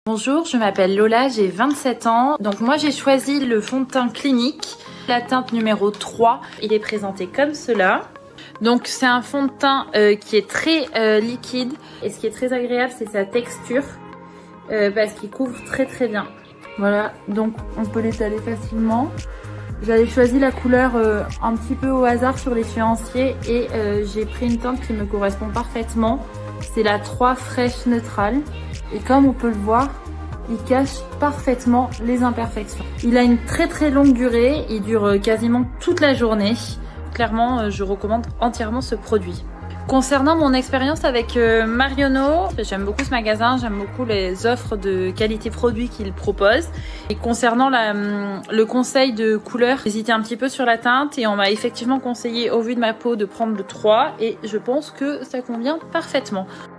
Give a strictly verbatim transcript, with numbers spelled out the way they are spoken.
Bonjour, je m'appelle Lola, j'ai vingt-sept ans. Donc moi j'ai choisi le fond de teint Clinique, la teinte numéro trois. Il est présenté comme cela. Donc c'est un fond de teint euh, qui est très euh, liquide. Et ce qui est très agréable, c'est sa texture. Euh, parce qu'il couvre très très bien. Voilà, donc on peut l'étaler facilement. J'avais choisi la couleur euh, un petit peu au hasard sur l'échéancier. Et euh, j'ai pris une teinte qui me correspond parfaitement. C'est la trois Fresh Neutrale. Et comme on peut le voir, il cache parfaitement les imperfections. Il a une très très longue durée, il dure quasiment toute la journée. Clairement, je recommande entièrement ce produit. Concernant mon expérience avec Marionnaud, j'aime beaucoup ce magasin, j'aime beaucoup les offres de qualité produit qu'il propose. Et concernant la, le conseil de couleur, j'hésitais un petit peu sur la teinte et on m'a effectivement conseillé au vu de ma peau de prendre le trois et je pense que ça convient parfaitement.